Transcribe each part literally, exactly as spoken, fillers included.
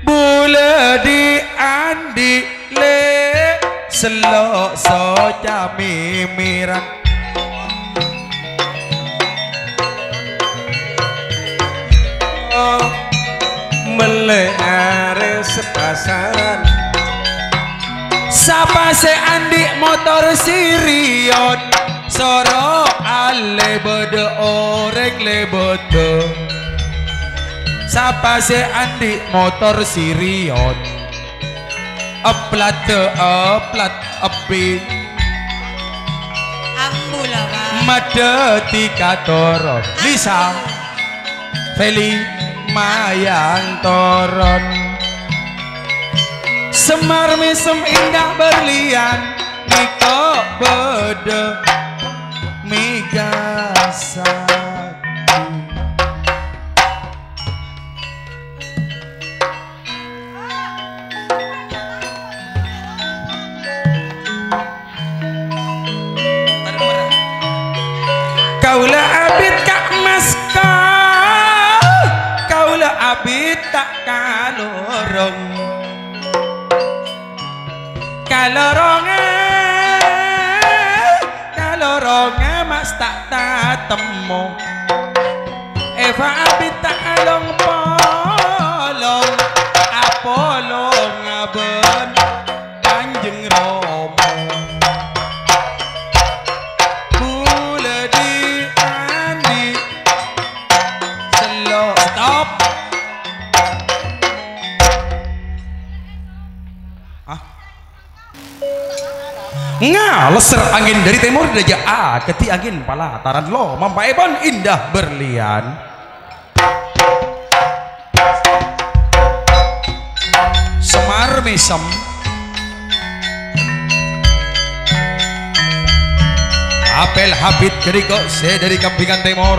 bule di andi le selok soja mimiran oh melehare sepasaran sapa se andi motor sirion soro ale bede orek le bede sapa se andi motor sirion aplat aplat api ambula Pak made tika toron Lisa Feli mayang toron Semar mesem indah berlian niko bede migasaki Kaulah abid kak maska kaulah abid tak kalorong kaloronge kaloronge mas tak tatemo Eva abid tak along polong apolong aben Kanjeng Rama bule di andi selo stop ah ngaleser angin dari timur daja a keti angin pala taran lo mampaeban indah berlian Semar mesem apel habit keriko se dari kampingan timur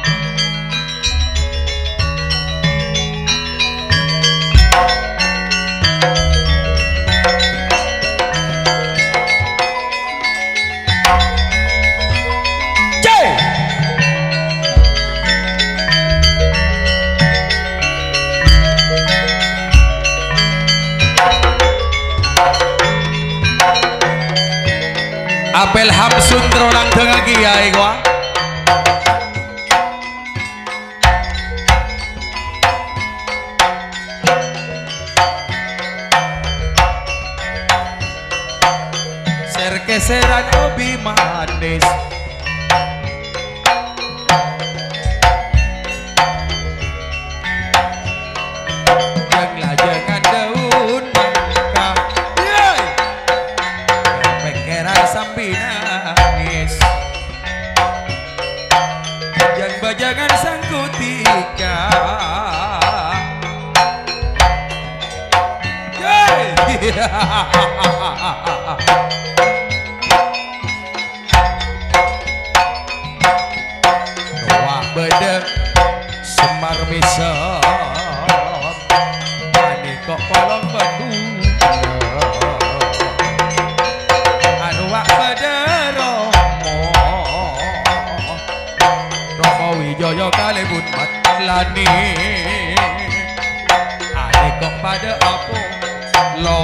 apel hamsun terolang tengah kiai gua serkeseran obi manis yang lajangan daun mangka yey pengeran sambil nangis yang bajangan sangkutika yey wah bedek Semar mesem ani kok polong bedung anu wak bede Romo Romo Wijaya kalebut matlani ani kok pada apa long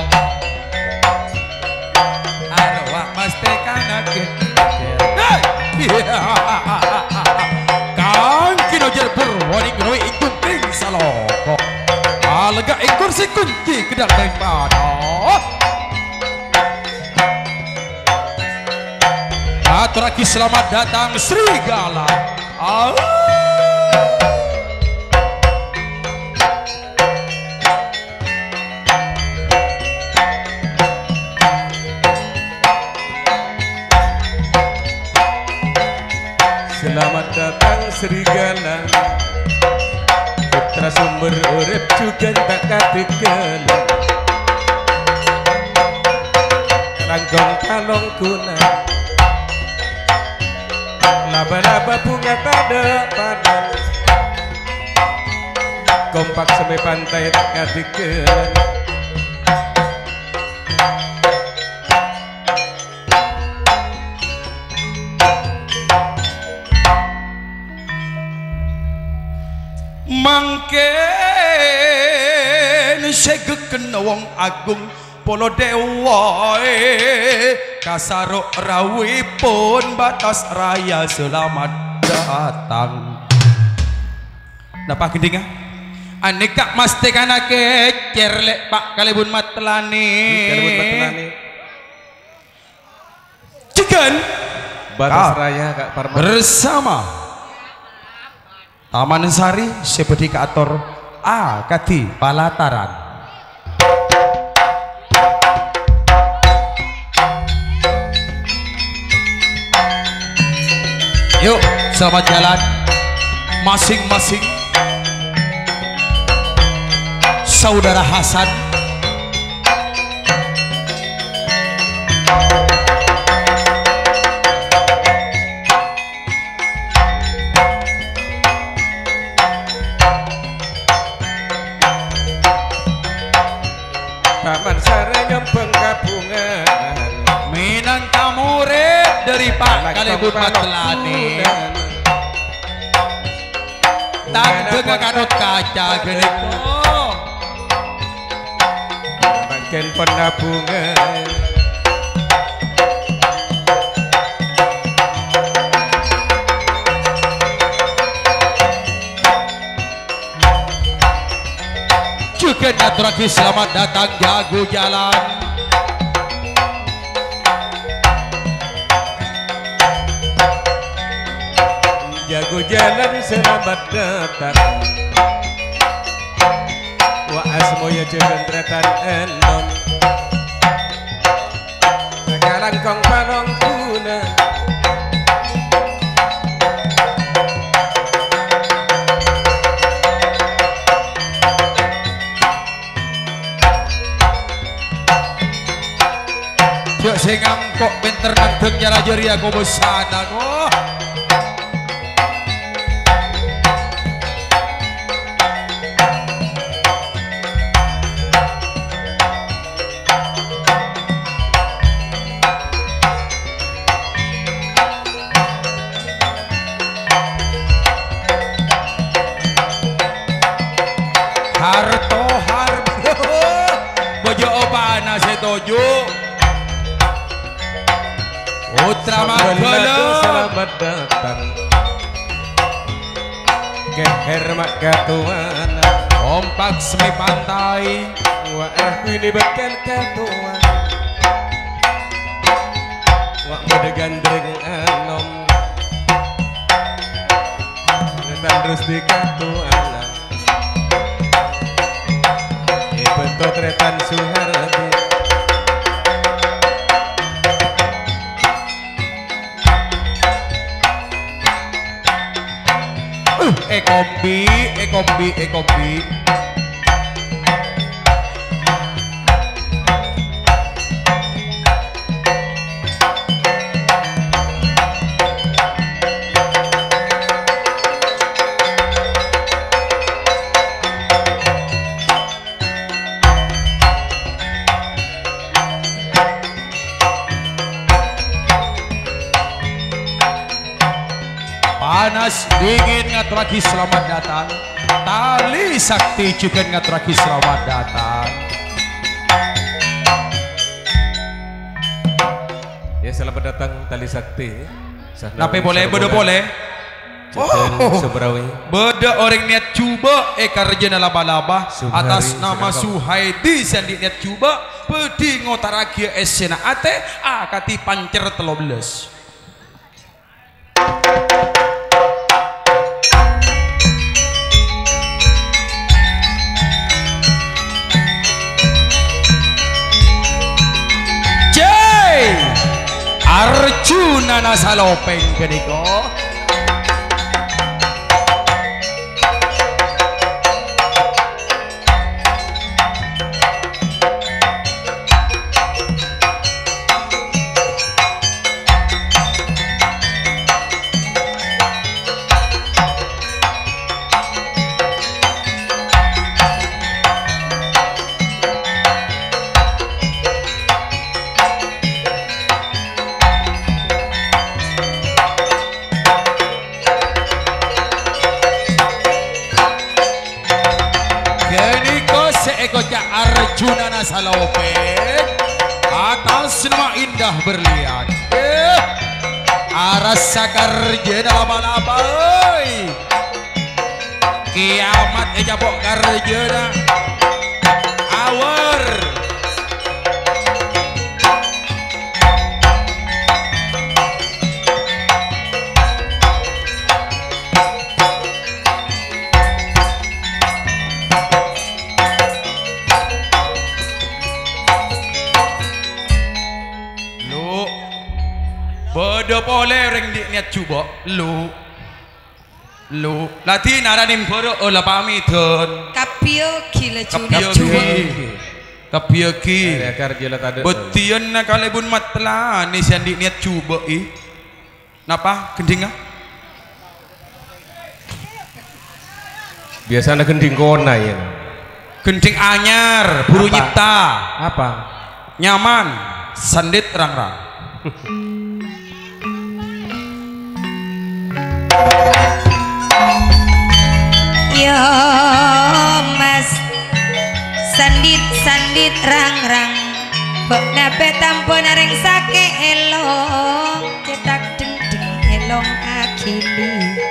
anu wak mesti kanake hey Kang Kinojer Purwoning Roi ikut ting saloko alega ekor si kunci kedang daripada aturaki selamat datang Serigala ah. Selamat datang Serigala putra sumber urip juga tak katekelan langgong kalong kuna laba-laba bunga pada padan kompak sampai pantai tak katekelan mangken disegeken wong agung polo dewa kasaruk rawipun batas raya selamat datang. Napa gendinga? Aneka mesti kana kecer lek Pak kalebun matelani. Kalebun matelani. Cikan batas raya Kak Parman bersama Taman Sari seperti kator A Kati Palataran. Yuk selamat jalan masing-masing. Saudara Hasan Taman Sari nyempeng kabungan minangka murid dari Pak kalebun matelani. Tak kanut kaca geliko bagian penabungan juga naturaki selamat datang jago jalan. jago jalan selamat datang wa asmoya jegentretan enom sekarang kong parong kuna Jok sing ngangkok pinter nandeng jara-jari aku besana kok. Harto harto bojo opana setojo Putra Manggala selamat datang ke hermat katuana kompak semi pantai wa aku ini bakal katuan wa mode gandreng anom netan terus di katuana bentuk tretan Suhardi uh, ekombi ekombi ekombi panas dingin ngaturaki selamat datang tali sakti juga ngaturaki selamat datang. ya selamat datang tali sakti Nape boleh bodo boleh oh Subrawi beda orang niat coba eka rejana laba-laba atas nama Suhaidi sandi niat coba pedi ngotaragia esena ate akati pancer telobeles. Arjuna nasalopeng geniko Arjuna Salopeng atas nama indah berlian eh, aras sakarjena laba-laba oi kiamat ejabok karjena awar bodoh boleh ring di niat coba lu lu lati naranim boro olah pamiton kapioki le kapioki kapioki karjela tade betian na kalebun matla ni sandi niat coba i napa gendinga biasanya gending kona ya gending anyar buru nyipta apa nyaman sandit rang-rang yo mas sandit sandit rang rang bok nape tampon areng sake elong cetak deng deng elong akili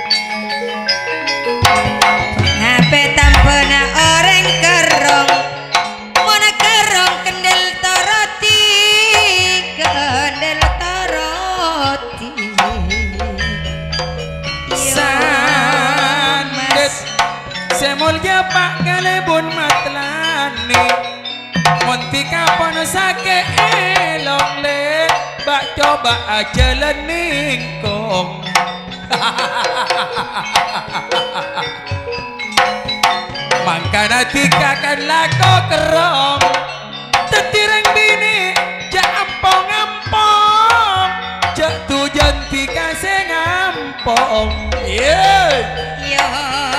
nape tampon orang kerong mona kerong kendel toroti kendel toroti sandit semulya pak kalebun matlani monti kapan sake elong le bak coba aja leningkong mangkana tika kan lako kerong tetireng bini jak ampong-ampong jak tujan tika sengampong yeah. yo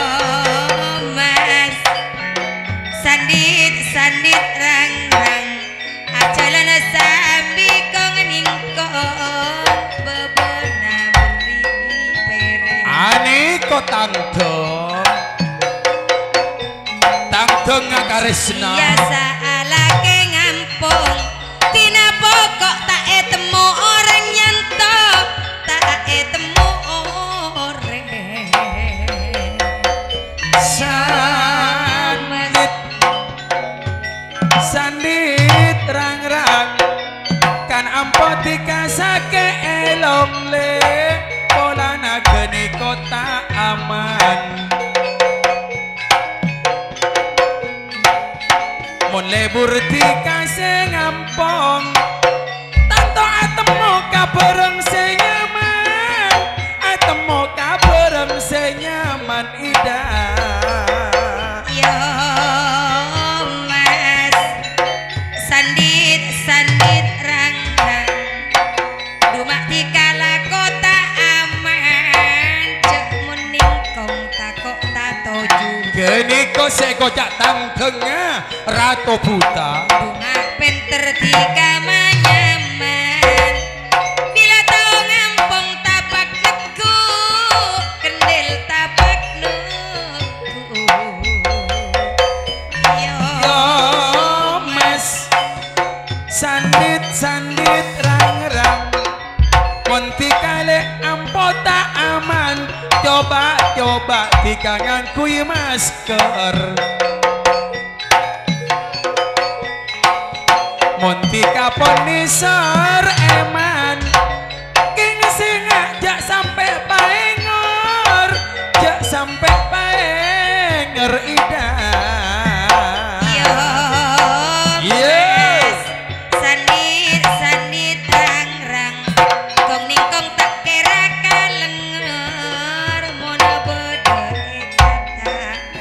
mas sandit sandit rang rang ajalan sambi kong ningkong bebona beri pere ani ko tangtong tangtong ngakaresna biasa alake ngampung tina pokok tak etemu orang nyanto tak etemu orang sandit sandit rang-rang kan ampoti kasake elong le pola nageni kota aman mon lebur tika sengampong tanto atemo kabareng senyaman atemo kabareng senyaman ida yo mas sandit sandit rang rang dumak dikala kota aman cek muning kong takok tatoju geni ko sekocak tangtengah rato buta dumak penter tiga manyaman bila tau ngampong tapak neku kendel tapak neku yo yo mas sandit sandit rang-rang monti kale ampota aman coba coba tikangan kui masker monti kapon nisor eman king singa jak sampai paengor jak sampai paengor ida yo yes sandit sandit rang rang kong ning kong tak kira kalenger mona bodo kata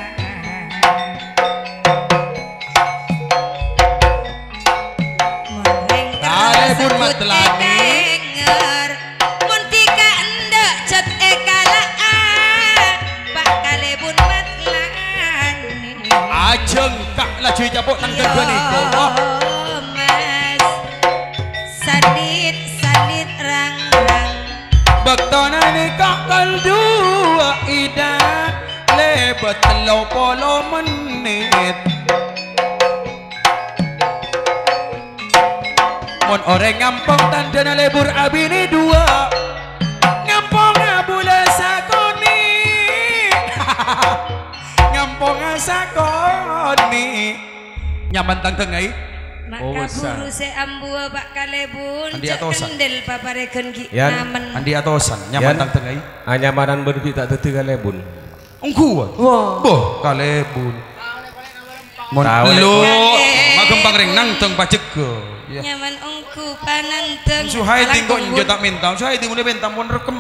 Kalebun matlani denger mun tika endak cet ekalaan pak kalebun matlani ajeng kak laju japuk nang kedua niko mas sandit sandit rang rang bektona niko kal dua ida lebet telo polo menit on orang ngampong tandana lebur abini dua ngampong abula sakoni ngampong sakoni nyaman tang tengai mak Oh, kaburu se ambua Pak Kalebun Andi cek atosan. kendel papareken ki Yan. namen andi atosan nyaman Yan. tang tengai Anyamanan berbi tak teu Kalebun. engku wah boh Kalebun mon Tahu, lo Lek. magempang ring nang teng paceke ya nyaman ongku pananteng suhai Alang tingko kumbun. njo tak minta suhai tingko minta mon rekem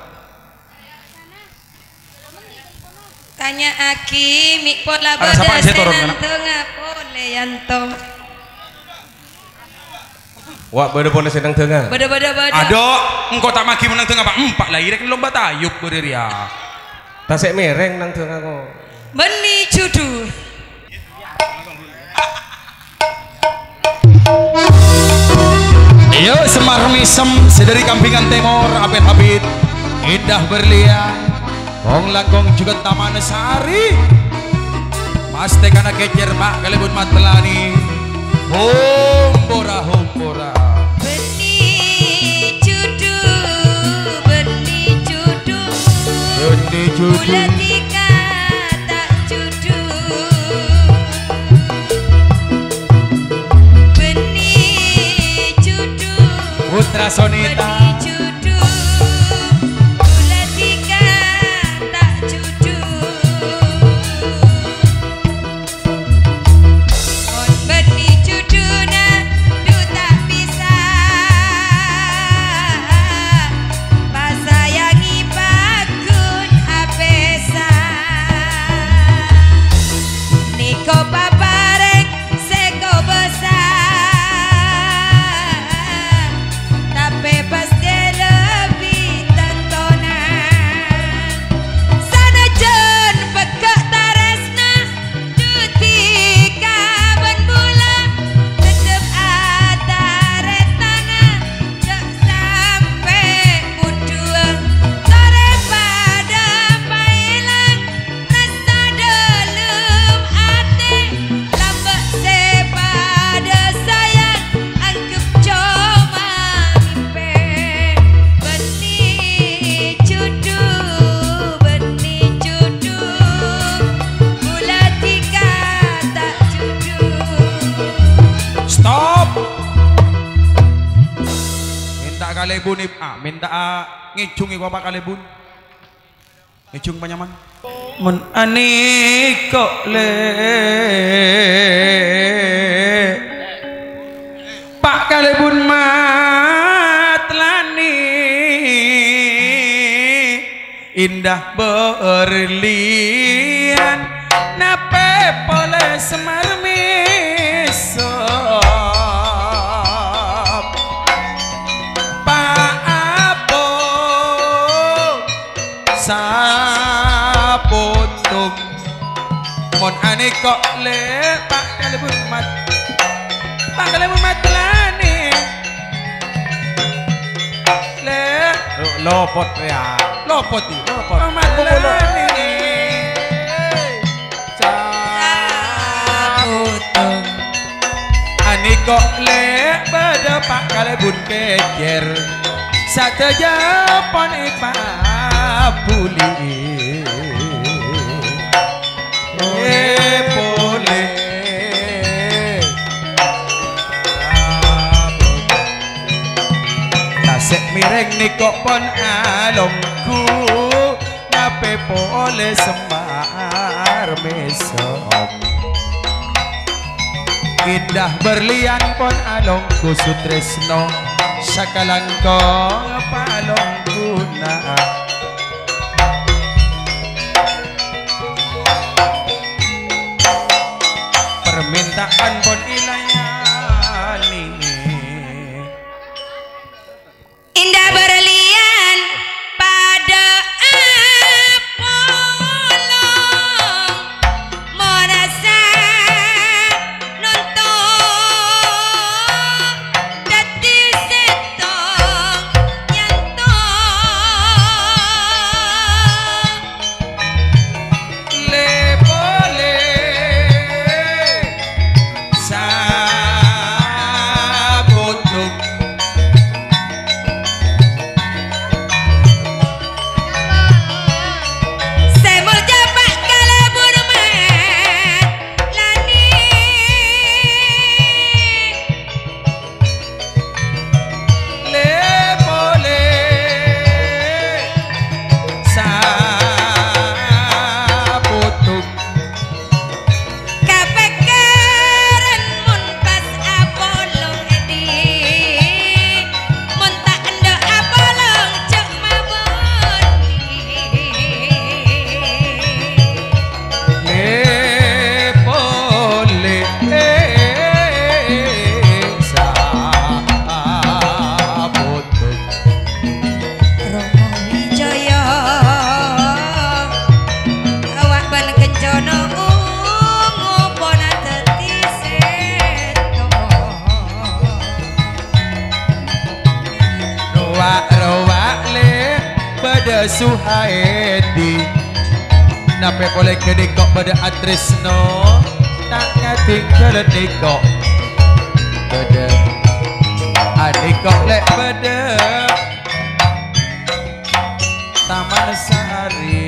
tanya aki mik pola Ada siapa yang saya turun, bedesenan anak? tengah pole yanto Wak bade pole sedang tengah. beda beda beda ado engkau tak maki menang tengah pak empat lah irek lomba tayuk beriria Tasek mereng nang tengah kok. beni judu Yo semar misem sedari kampingan temor apet habit indah berlian Kong langkong juga taman sari Mas tekana kecer mak kalebun matelani Hombora hombora beni judu beni judu Benih judu Bulan tiga tak judu Benih judu Putra Sonita Benih judu Bulan tiga tak judu On benih judu na du tak bisa pasayangi bakun apesa Niko paparek seko besar tapi pasti lebih tontonan sana jen pekak taresna duti kaban bula tetep ada retana cek sampai mudua sore pada pailang rasa dalam ate lambak sepada sayang anggap cuma mimpi benih judu benih judu gula tiga tak judu Stop minta kalebun ah minta ah, ngicungi bapak kalebun ngicung panyaman mun ani kok le Pak kalebun matlani indah berlian nape pole semar misop Pak Apo saputum mon ane kok le Pak kalebun mat Pak kalebun matlani le Lopot ya. lopot iki Lopot. matlani saputum Ani kok le pada Pak kalebun kecer sate japon ipa puli eh boleh tasek mireng ni kok pon alongku nape pole semar mesom indah berlian pon alongku sutresno sakalangko palongku na permintaan pon ilayani indah berlian pada apolong merasa nonton dati setong nyantong le boleh pada Suhaedi nape boleh kedekok pada Adresno tak ketinggalan nikok pada adikok lek pada Taman Sari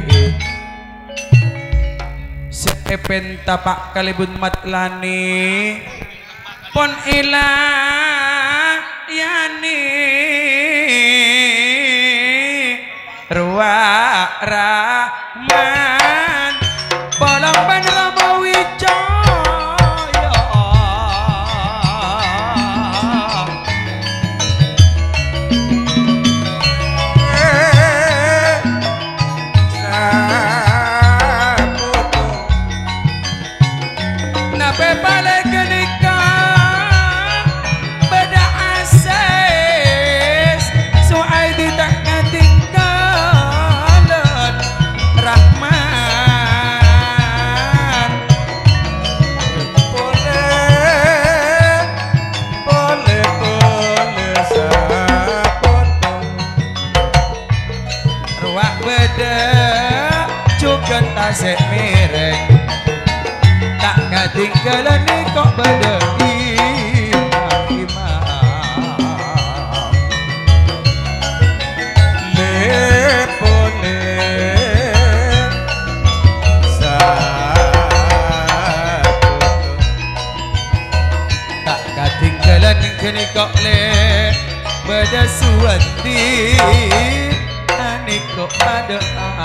sepen tapak kalibun matlani pon ilang yani ruak rahman bolong ban Ramawijaya nape balik kenikah beda ases Suhaidi tak ketinggalan Rahman boleh boleh boleh sapoto ruak beda juga tasik mireng tak ketinggalan nih kok beda imam le boleh sapoto tak ketinggalan nih kok le beda suwati ani kok ada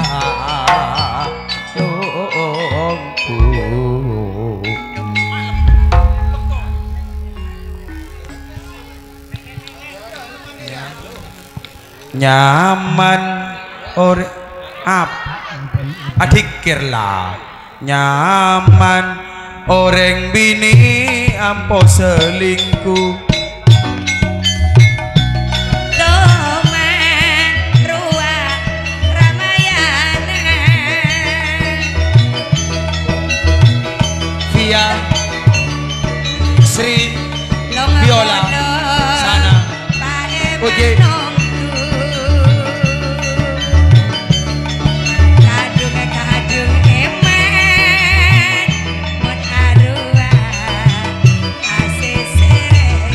longku nyaman ore ap adikirlah nyaman orang bini ampo selingkuh Toman ruak Ramayana via Sri Long Biola sana Oke. Kadung kadung eman mon arua asesere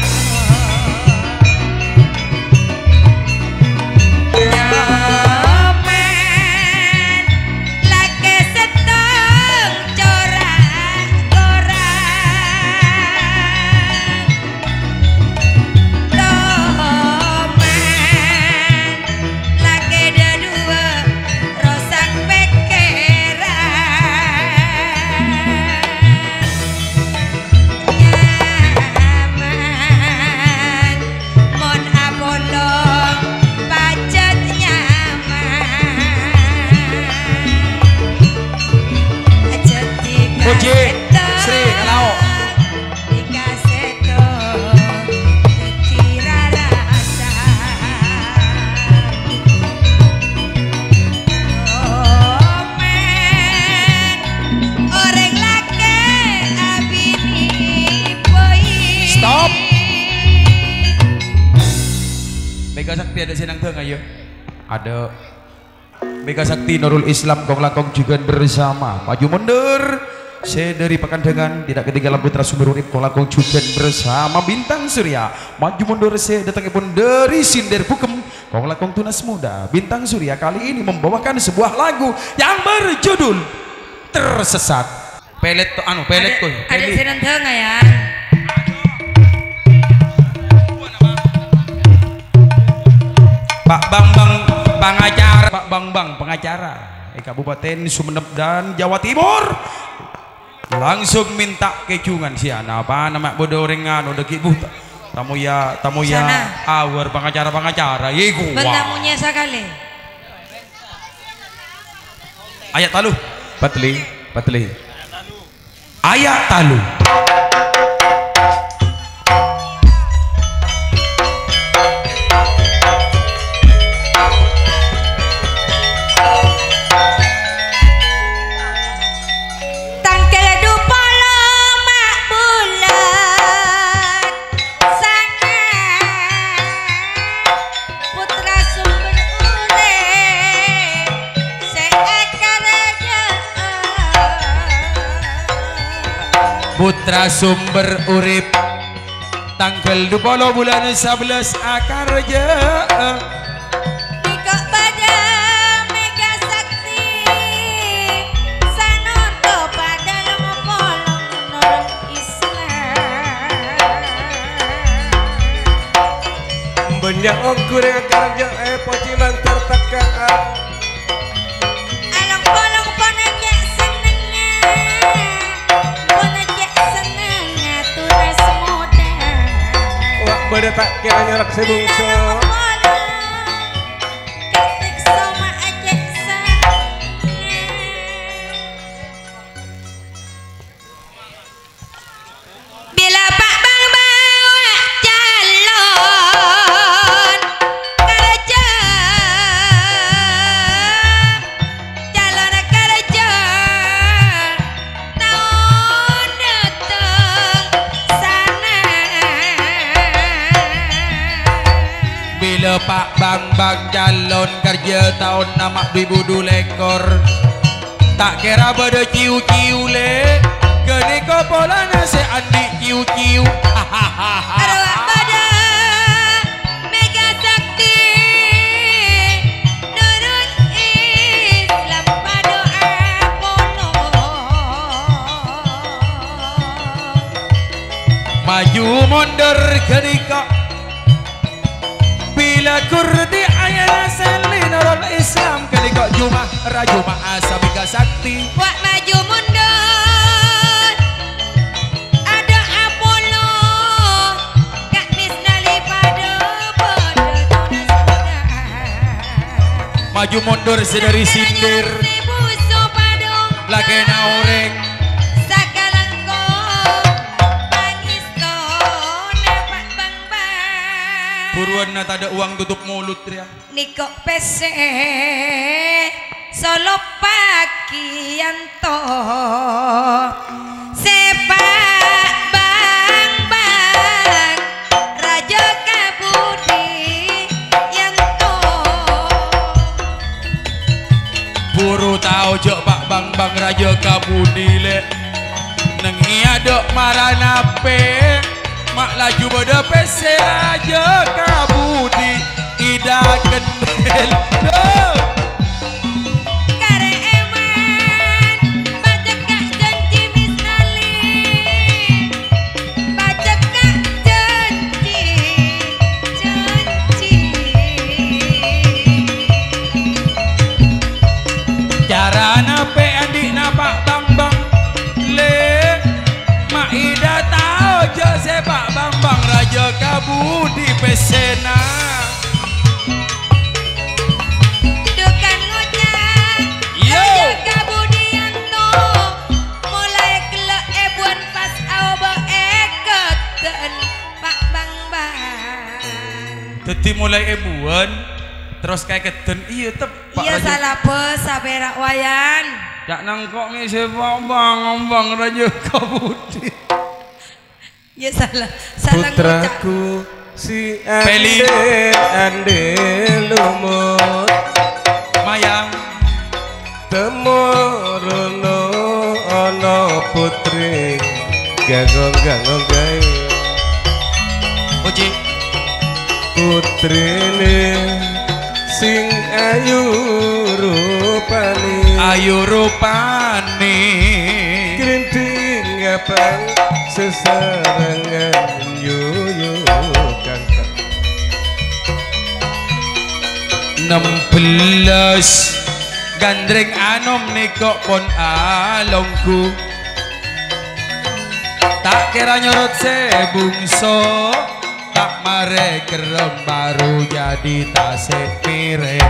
nyaman lake setong corak-corak Toman lake dadua rosak pekeran nyaman mon abolong pacet nyaman jeti Puji, Sri, kalau. dikaseto tetira rasa Omen orang lake abini boy Stop. Mega Sakti ada senang tengah ya ada Mega Sakti Nurul Islam kong langkong juga bersama maju mundur saya dari Pakandengan tidak ketinggalan putra sumber urip kong langkong juga bersama Bintang Surya maju mundur saya datangnya pun dari Sinder Pukem kong langkong tunas muda Bintang Surya kali ini membawakan sebuah lagu yang berjudul Tersesat pelet tuh anu pelet tuh ada senang tengah ya Pak Bambang pengacara Pak Bambang pengacara eh, Kabupaten Sumeneb dan Jawa Timur langsung minta kecungan si anak apa nama bodorengan udah kibu tamu ya tamu ya awar pengacara pengacara iku bentamunya sekali ayat talu Patli, patli. ayat talu tangkel dupolo mak bulan sangat putra sumber urip narasumber urip tanggal dua puluh bulan sebelas akarja Iko pada mega sakti sanoto pada lomopolong menurut Islam banyak ongkur yang kerja eh pocilan tertekan along polong ponajak senengnya ponajak senengnya tulis muda wak beda tak kira nyerak sebungso bila Pak Bang bawa calon kerja calon kerja tahun datang sana bila Pak Bang Bang calon kerja tahun nama dua ribu dua lekor tak kira pada ciu-ciu le kene kopolana se andi ciu-ciu arwah pada mega sakti nurut Islam pada Apollo maju mundur kenika bila kurdi ayana sali nurul Islam kenika Jumat rajuma asabika sakti buat maju mundur ada Apollo Kak Misnali pada pada tunas muda maju mundur sedari sindir Buso padung lagi naureng sakalangko pangisto napak bang bang buruan na tada uang tutup mulut ya Niko P C Solo Pakianto Sepak Bang Bang Raja Kabudi Yanto buru tahu jok Pak Bang Bang Raja Kabudi le neng iya dok maranape mak laju pada pese Raja Kabudi ida kendel dok Kare eman Baca Kak janji Misnali Baca Kak janji Janji cara nape adik napak Bang Bang le mak ida tahu jok sepak Bang Bang Raja Kabudi pesena Dukan ngucap Yo. Raja Kabudianto mulai kelak ebuan pas awa eketen Pak Bang Bang jadi mulai ebuan terus kayak keden iya tep Pak iya Raja salah bos saberak wayan jak nangkok nih sepak Bang Bang Raja Kabudi iya salah salah ngucap putraku si Peli. ande ande lumut Mayang temorono ono putri gagong gagong gay Uji putrine sing ayu rupane ayu rupane grinting abang sesarengan yuyu kangkang enam belas gandreng anom nikok pon alongku tak kira nyorot sebungso tak mare kerem baru jadi tasik mirip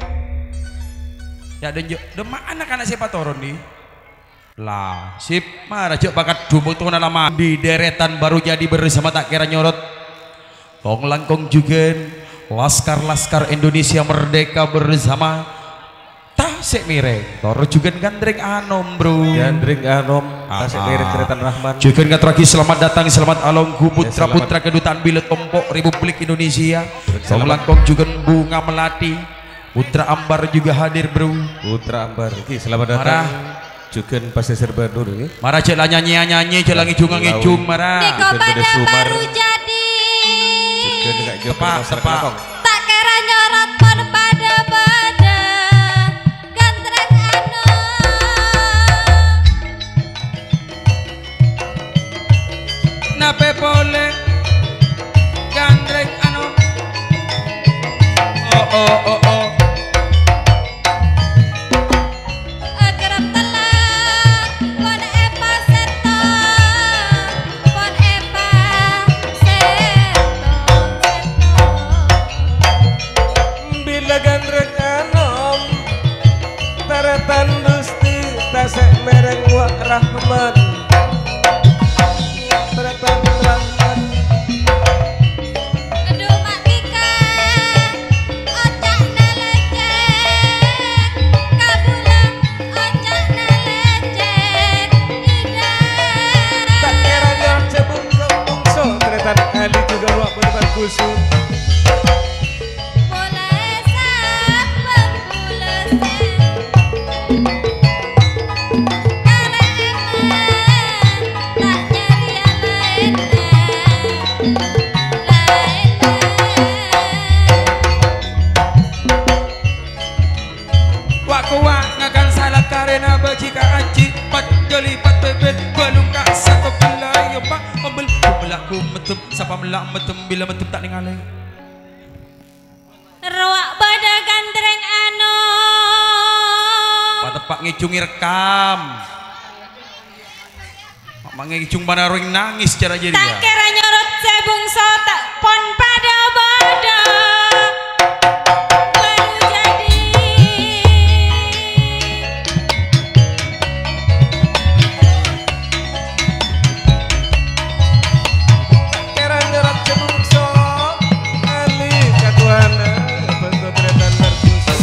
ya dan demak anak-anak siapa toron nih lah sip marah cok bakat dumuk tuh lama di deretan baru jadi bersama tak kira nyorot Kong langkong juga laskar-laskar Indonesia merdeka bersama tasik mireng toro juga gandreng anom bro gandreng anom tasik Ah. mireng Keretan Rahman juga ngatraki selamat datang selamat alongku Ya, putra-putra kedutaan Bilet Tompok Republik Indonesia Kong langkong juga bunga melati putra ambar juga hadir bro Putra Ambar iki selamat datang marah ngajukan pasir serba dulu nih. Marah cek lah nyanyi nyanyi cek lagi ngijung ngijung marah. Niko pada baru jadi. Jukan gak jual Tepak, tepak. Tak kira nyorot pon pada pada gantrek anu. Nape boleh gandreng anu. Oh oh oh oh. Kerap telah pon epa seto, pon epa seto seto. Bila gandreng anom taratan dusti tasek mereng wa rahman taratan rahman Aduh mak Tika, ocak nelecek, kabula ocak nelecek, indah. tak kiranya cebung bungso taratan ali juga wa berban kusut Boleh sabar bulesen, karena emang tak nyari yang lainnya, lainnya. Wak kuat ngakan salah karena bajika aji pat joli pat bebet belum kak satu pelai pak membel membelaku metem siapa melak metem bila metem tak ningali. Rawak pada gandreng anu. Pak tepak ngicungi rekam. Mak ngicung mana ring nangis cara jadi Tak ya. kira nyorot sebungso tak pon pada bodo baru jadi. kira nyerat cebungso ali katuana bentuk taratan berkusut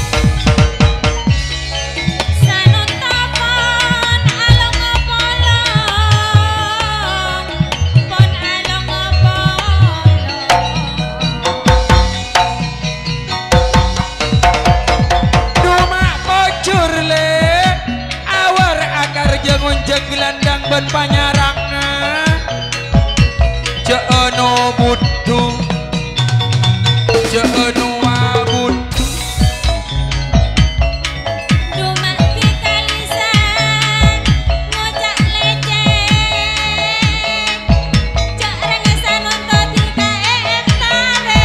Sanut tapon along opolong, pon along opolong. Dumak bocor le awar akar jangun jeng gelandang ban panyarangna jeeno butuh jeeno wabutuh Dumak kita lisan ngocak lecek, cak rengesan untuk tika eta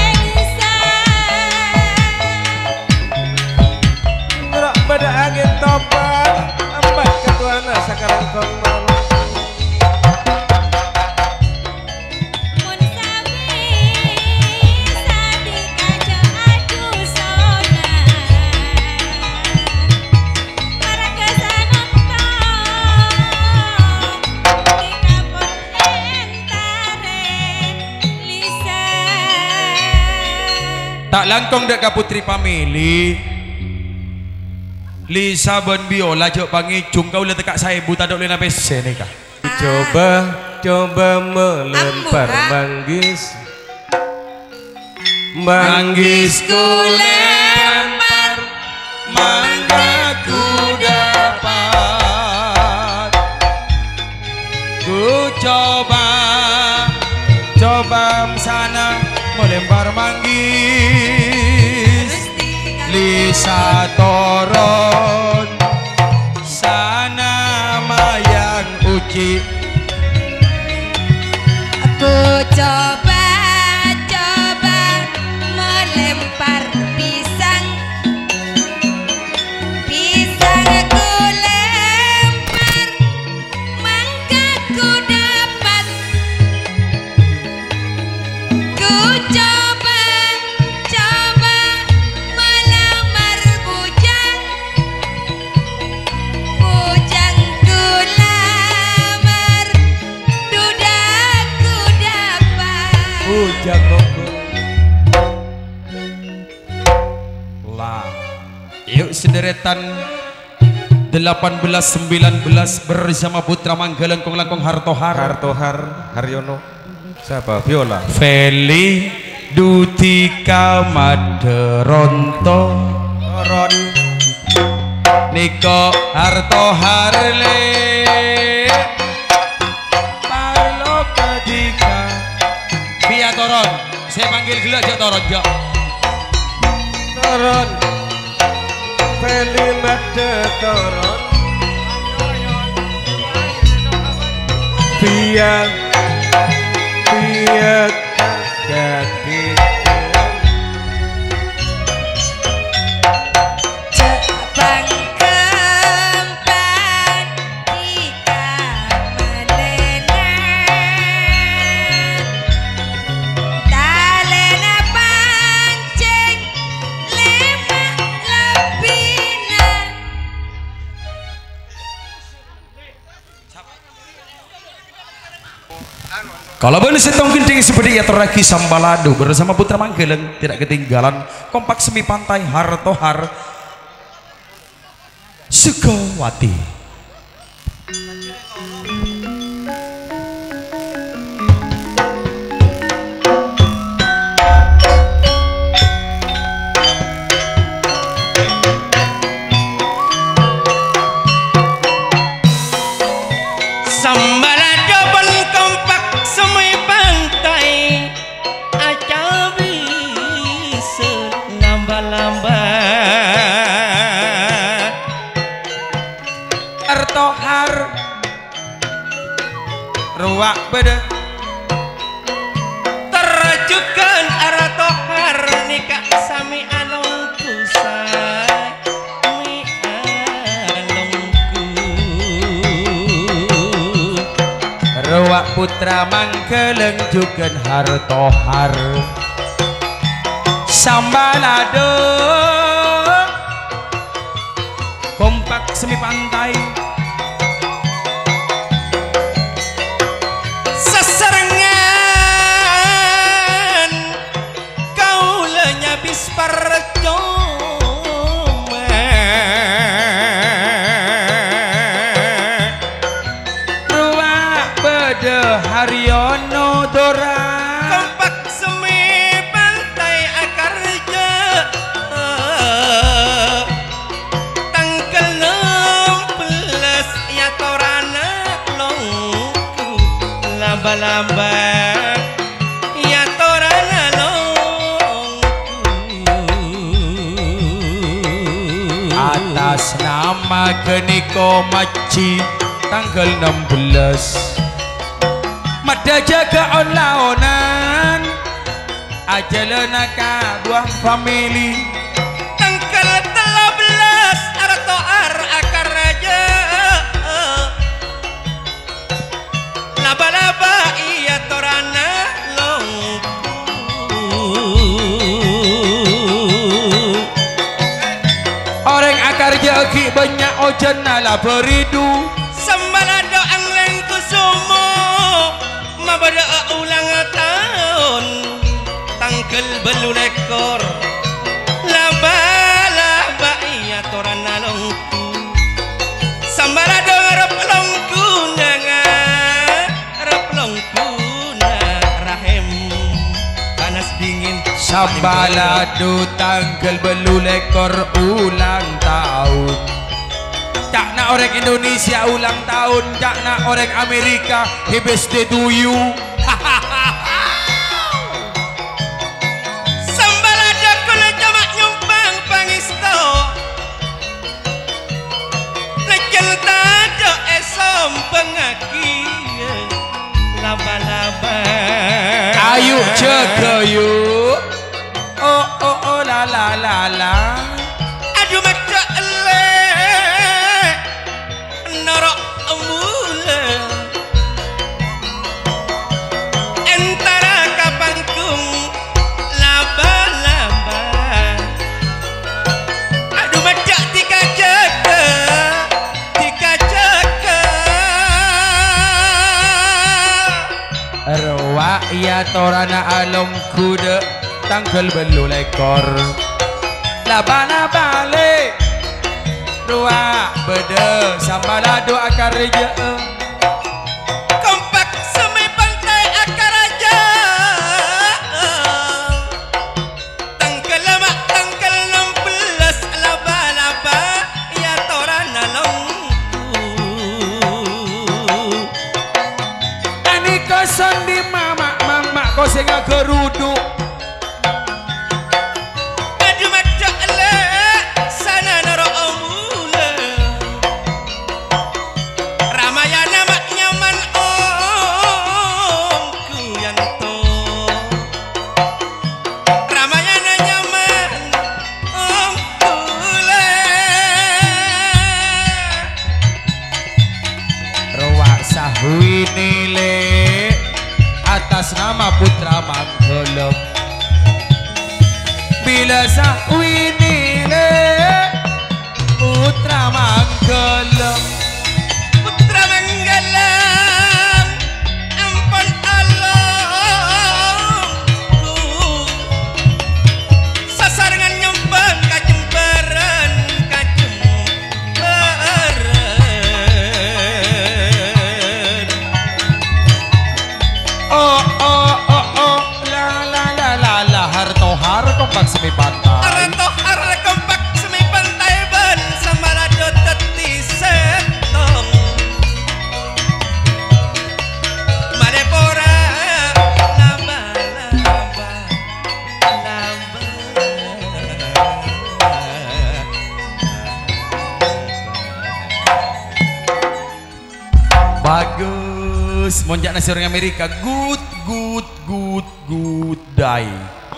rengesan. gerak pada angin topan empat ketuana sekarang konon Mun sawi sadika jo adu sona, para kesanut tong tika pon entare lisan. tak langkong dek ka putri pamili Lisa bon biola jok pangicung kau letak saya buta dok lena pesen kah coba coba melempar Ambu, ha? manggis manggis ku lempar mangga ku dapat ku coba coba sana melempar manggis Lisa toron sana mayang uci Aku coba coba melempar pisang, pisang aku lempar, mangga ku dapat. Ku coba coba melamar bujang, bujang ku lamar, duda ku dapat. hujan nongko lah yuk sederetan delapan belas sembilan belas bersama putra Manggalang kong langkong Hartohar Hartohar Haryono siapa Viola Feli Dutika Maderonto Ron Niko Harto Harle Parlo Kadika Pia Toron saya panggil gila aja Toron jo Toron Feli Made Toron Pia Pia Jadi Jepang kembang Ika menena Talena pancing Lima lebinan kalau boleh setong gending seperti ya teraki sambalado bersama Putra Manggeleng tidak ketinggalan kompak semi pantai Hartohar Sukawati. Sambalado pun kompak semui pantai acawi senambah-lambat Hartohar ruak beda terjukan Hartohar nikah sami alongku sami alongku ruak Putra Manggeleng juga Hartohar sambalado kompak semi pantai seserengan kau lenyabis percuma ruak beda Haryono Dora kompak semi pantai akarja tanggal enam belas ya torana longku laba-laba ya torana longku atas nama Geniko Maci tanggal enam belas Mada jaga on-laonan ajalana ka buah family tanggal tiga belas Hartohar akar raja laba-laba iya torana longku orang akar jagi banyak ojen ala beridu sambalado ang lengku sumo mabada ulang tahun tanggal belu lekor laba-laba iya torana longku sambalado ngarep longku nangan ngarep longku na rahim panas dingin sambalado tanggal belu lekor ulang tahun cak na orang Indonesia ulang tahun cak na orang Amerika happy birthday to you sambalado kena jamak nyumbang pangisto lejen tado esom pengaki laba-laba ayo jaga yuk oh oh oh la la la la aduh macam elek norok mula entara kapangkung laba-laba aduh macam tika jaga tika jaga ruak ya torana alom kuda tanggal belu lekor labana balik ruak beda sambalado akar reja kompak semi pantai akar raja tanggal lama tanggal enam belas laba-laba ya tora di mama mama kau sing geruduk. Aduh macam le sana naro omule. Ramayana mak nyaman om kuyanto. Ramayana nyaman om kule. Rawak sahwini le atas nama putra Manggelem. Bila sahwini le putra Manggelem. Putra Manggalam ampun Allah sasarangan nyembang kajembaran kajembaran Oh oh oh oh la la la la la harto harto kompak semi pantai. Arato har kompak semi pantai ban samarado teti setong Malepora laba laba laba Bagus, monjak nasi orang Amerika. Good, good, good, good day.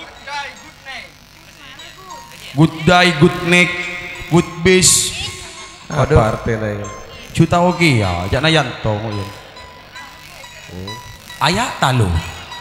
Good day, good neck, good base. Apa artinya ya? Juta oke ya, jangan yanto ngoyen. Ayak talo.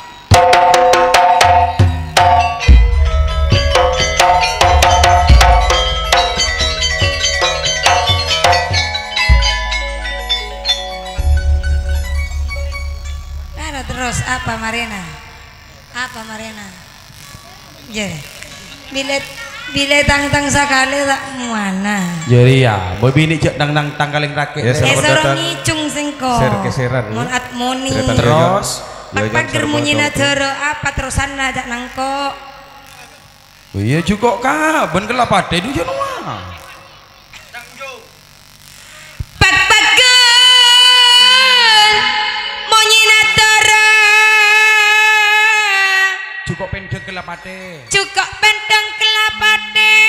Ada terus apa Marina? Apa Marina? Jadi bilet bilet tang-tang sakali tak mana? Jadi ya, boy bini cek nang nang tanggaling rakyat. Ya, Eh selamat sorong datang. ngicung singko. Ser-keseran, ya. Mon atmoni. Cerita Terus, Pak germunyi na tero apa terusan najak nangko. oh iya juga kak, ben kelapa deh dulu jangan. Pak pagen munyi na tero. Cukup pendek kelapa deh. Cukup penteng kelapa teh.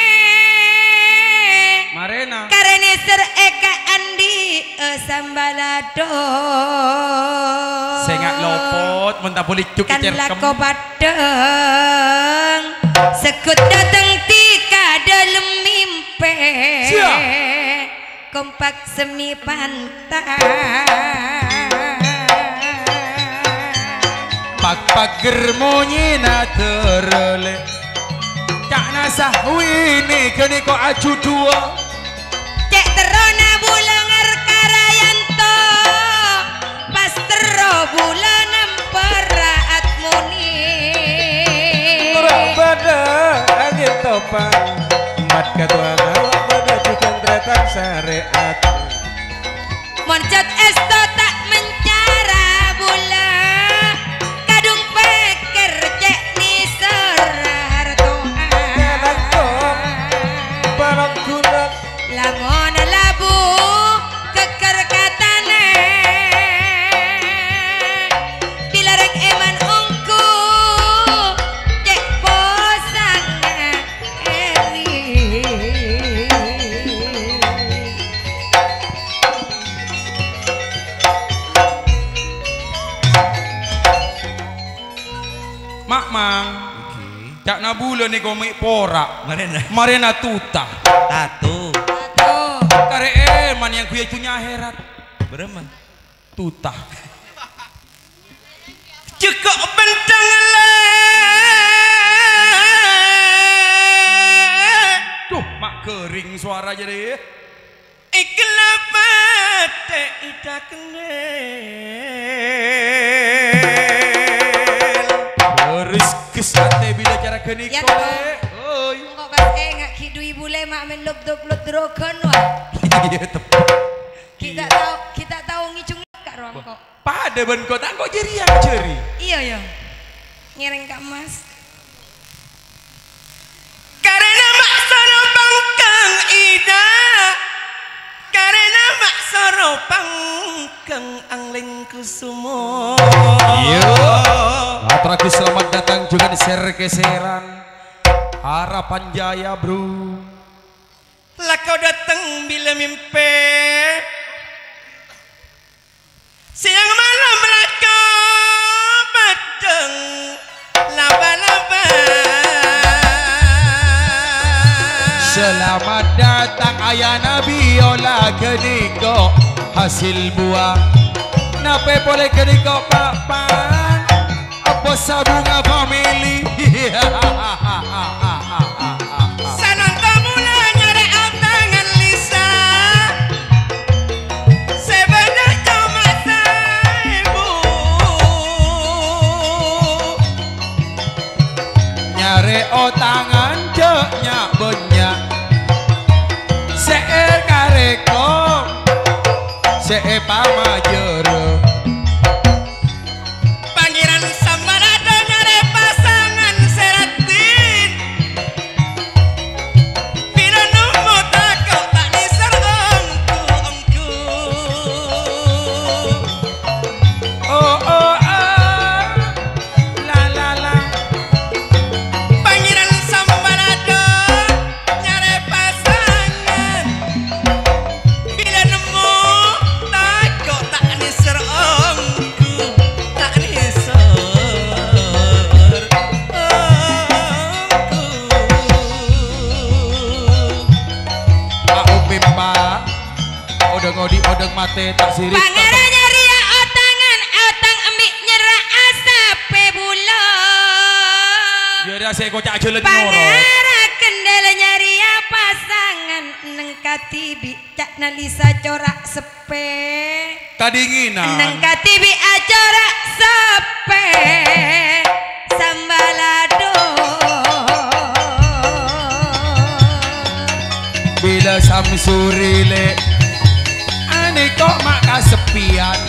Marena. Karena ser eka andi sambalado. Saya nggak lopot, mentah boleh cuk Kan cerkem. lako badeng sekut dateng tika dalam mimpi Siap. kompak semi pantai Pak pager monyi na terele. Cak nasah wini kini kok aju dua. cek terona bulangar karayanto pas tero bulan emperaat muni Orang pada angin topang empat ketua awak pada juga tretan syariat. Moncot esto tak mencara bula kadung peker cek ni Jalan kok balok gunung lamun labu keker katane dilarang eman ungku cek posang eni Mak mang. Cak na bulan ni komik porak. Marena Marena tuta. tato tuh Kare eman yang kuya cunya herat. berema Tuta. cukup bentang le Duh, mak kering suara jadi. iklapat ida kenel Terus kesate bila cara kenik Ya, kau. toh. Oi. kok pas eh ngak kidui bule mak men lup lup lup drogon wah Iya tepat. kita tahu kita tahu ngicung kak ruang kok Pada ben kau tak kau jadi yang ceri. iya ya ngereng kak mas karena mak sana bangkang ida karena mak aksara pangkeng angling kusumo. Yo, Atraki selamat datang juga di ser-keseran Harapan Jaya bro. Lah kau datang bila mimpi, siang malam laka badeng laba-laba. Selamat datang ayah Nabi olah kediko hasil buah. Nape boleh kediko papan apa sabunga family. Sanang kamula nyari tangan Lisa, sebenarnya masa ibu. Nyare o tangan ceknya banyak seer kareko see pamajero. Pangeran Sambarado nyari pasangan seratin, bila nemu takau tak diser ongku-ongku. Oh oh ah la la la. Pangeran Sambarado nyari pasangan, bila nemu takau tak diser ongku, tak diser ongku. Aku pimpa odeng odi odeng mate tak sirik. Pangeran nyari otangan, otang embik nyerah asape bulan. Biar saya kocak jelet ngoro. Pangeran kendala nyari pasangan neng katibi cak nalisa corak sepe. Kadinginan. Neng katibi corak sepe sambalado. Bila samsuri le ane kok mak kasepian.